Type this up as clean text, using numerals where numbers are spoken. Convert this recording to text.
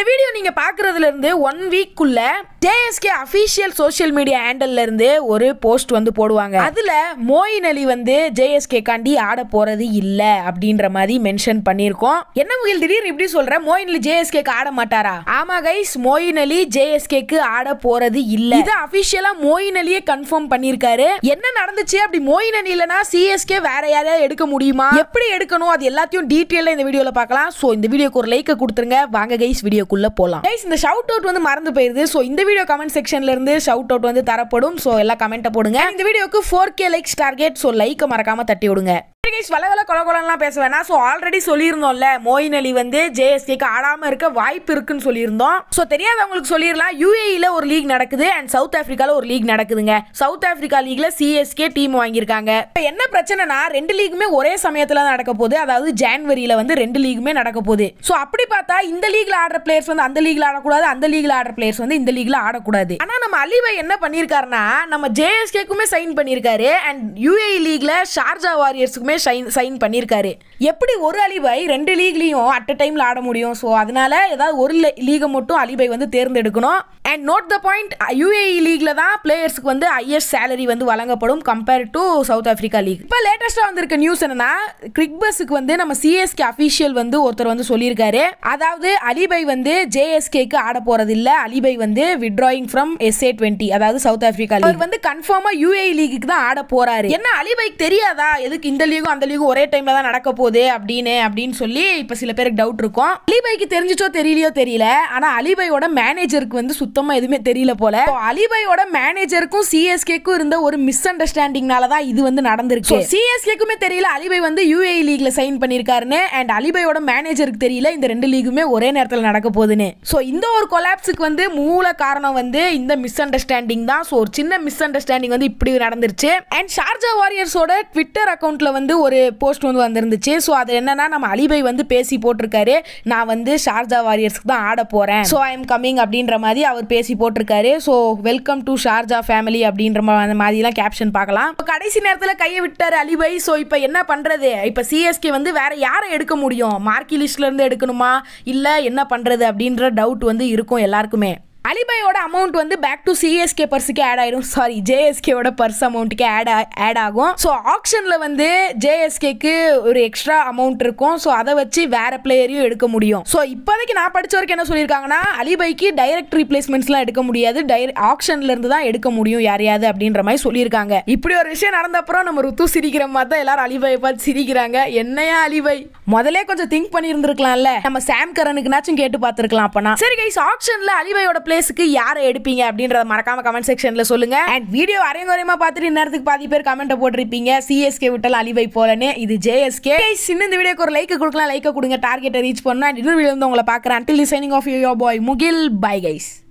Video நீங்க பாக்குறதுல இருந்து 1 week குள்ள JSK அபிஷியல் சோஷியல் மீடியா ஹேண்டல்ல இருந்து ஒரு போஸ்ட் வந்து போடுவாங்க. அதுல மோயின் அலி வந்து JSK காண்டி ஆட போறது இல்ல அப்படின்ற மாதிரி மென்ஷன் பண்ணிருக்கோம். என்ன முகில் திடீர்னு இப்படி சொல்ற? மோயின் அலி JSK க்கு ஆட மாட்டாரா? ஆமா கைஸ், மோயின் அலி JSK க்கு ஆட போறது இல்ல. இது அபிஷியலா மோயின் அலியே கன்ஃபார்ம் பண்ணிருக்காரு. என்ன நடந்துச்சு? அப்படி மோயின் அலி இல்லனா CSK வேற யாரையாவது எடுக்க முடியுமா? எப்படி எடுக்கணும்? அது எல்லாத்தையும் டீடைலா இந்த வீடியோல பார்க்கலாம். சோ இந்த வீடியோக்கு ஒரு லைக் கொடுத்துருங்க. வாங்க கைஸ் வீடியோக்குள்ள போலாம். கைஸ் இந்த ஷவுட் அவுட் வந்து மறந்து போயிருது. சோ இந்த வீடியோ கமெண்ட் செக்ஷன்ல இருந்து ஷவுட் அவுட் வந்து தரப்படும். சோ எல்லா கமெண்ட்ட போடுங்க. இந்த வீடியோக்கு 4K likes target. So like மறக்காம தட்டி விடுங்க. பேச வேணாம். சோ ஆல்ரெடி சொல்லியிருந்தோம்ல, மோயின் அலி வந்து JSK க்கு ஆடாம இருக்க வாய்ப்பு இருக்குன்னு சொல்லியிருந்தோம். சோ தெரியாதவங்களுக்கு சொல்லிடலாம். UAE ல ஒரு லீக் நடக்குது அண்ட் சவுத் ஆப்பிரிக்கால ஒரு லீக் நடக்குதுங்க. சவுத் ஆப்பிரிக்கா லீக்ல CSK டீம் வாங்கியிருக்காங்க. இப்போ என்ன பிரச்சனைனா, ரெண்டு லீக்குமே ஒரே சமயத்துல நடக்க போகுது. அதாவது ஜனவரியில வந்து ரெண்டு லீக்குமே நடக்க போகுது. சோ அப்படி பார்த்தா இந்த லீக்ல ஆடுற பிளேயர்ஸ் வந்து அந்த லீக்ல ஆடக்கூடாது, அந்த லீக்ல ஆடுற பிளேயர்ஸ் வந்து இந்த லீக்ல ஆடக்கூடாது. ஆனா நம்ம அலிபாய் என்ன பண்ணிருக்காருன்னா, நம்ம JSK க்குமே சைன் பண்ணிருக்காரு அண்ட் UAE லீக்ல ஷார்ஜா வாரியர்ஸ்க்குமே சைன் பண்ணிருக்காரு. எப்படி ஒரு அலிபாய் ரெண்டு லீக்லயும் அட் அ டைம்ல ஆட முடியும்? சோ அதனால ஏதாவது ஒரு லீக மட்டும் அலிபாய் வந்து தேர்ந்தெடுக்கணும். And note the point, UAE லீக்ல தான் பிளேயர்ஸ்க்கு வந்து ஹையஸ்ட் சேலரி வந்து வழங்கப்படும் compare to South Africa league. இப்போ லேட்டஸ்டா வந்திருக்க நியூஸ் என்னன்னா, கிரிக்பஸ்க்கு வந்து நம்ம CSK அபிஷியல் வந்து ஒருத்தர் வந்து சொல்லியிருக்காரு. அதாவது அலிபாய் வந்து JSK க்கு ஆட போறது இல்ல, அலிபாய் வந்து வித்ட்ராயிங் ஃப்ரம் SA20, அதாவது சவுத் ஆப்பிரிக்கா லீக். அவர் வந்து கன்ஃபார்மா UAE லீக்கு தான் ஆட போறாரு. என்ன அலிபாய்க்கு தெரியாதா எதுக்கு இந்த லீகும் அந்த லீகும் ஒரே டைம்ல தான் நடக்க போகுது அப்படின்னு சொல்லி இப்ப சில பேருக்கு டவுட் இருக்கும். அலிபாய்க்கு தெரிஞ்சிச்சோ தெரியலையோ தெரியல, ஆனா அலிபாயோட மேனேஜருக்கு வந்து சுத்தமா எதுவுமே தெரியல போல. அலிபாயோட மேனேஜருக்கும் CSK க்கும் இருந்த ஒரு மிஸ் அண்டர்ஸ்டாண்டிங்னால தான் இது வந்து நடந்திருக்கு. CSK க்குமே தெரியல அலிபாய் வந்து UAE லீக்ல சைன் பண்ணிருக்காருன்னு, அண்ட் அலிபாயோட மேனேஜருக்கு தெரியல இந்த ரெண்டு லீகுமே ஒரே நேரத்தில் நடக்க போகுதுன்னு. சோ இந்த ஒரு கொலாப்ஸுக்கு வந்து மூல காரணம் வந்து இந்த மிஸ் அண்டர்ஸ்டாண்டிங் தான். சோ ஒரு சின்ன மிஸ் அண்டர்ஸ்டாண்டிங் வந்து இப்படி நடந்துருச்சு. அண்ட் ஷார்ஜா வாரியர்ஸோட ட்விட்டர் அக்கவுண்ட்ல வந்து ஒரு போஸ்ட் வந்து வந்திருந்துச்சு. ஸோ அது என்னன்னா, நம்ம அலிபாய் வந்து பேசி போட்டிருக்காரு, நான் வந்து ஷார்ஜா வாரியர்ஸ்க்கு தான் ஆட போறேன், ஸோ ஐ எம் கமிங் அப்படின்ற மாதிரி அவர் பேசி போட்டிருக்காரு. So welcome to Sharjah family அப்படின்ற மாதிரிலாம் கேப்ஷன் பார்க்கலாம். கடைசி நேரத்தில் கையை விட்டாரு அலிபாய். ஸோ இப்போ என்ன பண்றது? இப்போ CSK வந்து வேற யாரை எடுக்க முடியும்? மார்க்கி லிஸ்ட்ல இருந்து எடுக்கணுமா இல்ல என்ன பண்றது அப்படின்ற டவுட் வந்து இருக்கும் எல்லாருக்குமே. அலிபாயோட அமௌண்ட் வந்து பேக் டு CSK பர்ஸுக்கு ஆட் ஆயிடும். சாரி, JSK ஓட பர்ஸ் அமௌண்ட்டுக்கு ஆட் ஆகும். ஸோ ஆக்ஷன்ல வந்து JSK க்கு ஒரு எக்ஸ்ட்ரா அமௌண்ட் இருக்கும். ஸோ அதை வச்சு வேற பிளேயரையும் எடுக்க முடியும். ஸோ இப்போதைக்கு நான் படிச்ச வரைக்கும் என்ன சொல்லியிருக்காங்கன்னா, அலிபாய்க்கு டைரக்ட் ரீப்ளேஸ்மெண்ட்ஸ்லாம் எடுக்க முடியாது, ஆக்ஷன்ல இருந்து தான் எடுக்க முடியும் யாரையாவது அப்படின்ற மாதிரி சொல்லியிருக்காங்க. இப்படி ஒரு விஷயம் நடந்த அப்புறம் நம்ம ருத்து சிரிக்கிற மாதிரி தான் எல்லாரும் அலிபாயை பார்த்து சிரிக்கிறாங்க. என்னையா அலிபாய், முதலே கொஞ்சம் திங்க் பண்ணி இருந்திருக்கலாம்ல, நம்ம சாம் கரனுக்குனாச்சும் கேட்டு பார்த்துருக்கலாம். அப்பனா சரி கைஸ், ஆக்ஷன்ல அலிபாயோட பிளேஸ்க்கு யாரை எடுப்பீங்க அப்படின்றத மறக்காம கமெண்ட் செக்ஷன்ல சொல்லுங்க. அண்ட் வீடியோ அரையங்குறையமா பார்த்துட்டு இந்நேரத்துக்கு பாதி பேர் கமெண்ட் போட்டிருப்பீங்க CSK விட்டல் அலிபாய் போலன்னு. இது JSK. இந்த வீடியோக்கு ஒரு லைக் கொடுக்கலாம், லைக் கொடுங்க, டார்கெட்டை ரீச் பண்ணா. இன்னொரு வீடியோ வந்து உங்களை பார்க்குறேன். Until signing off, your boy Mugil. Bye guys.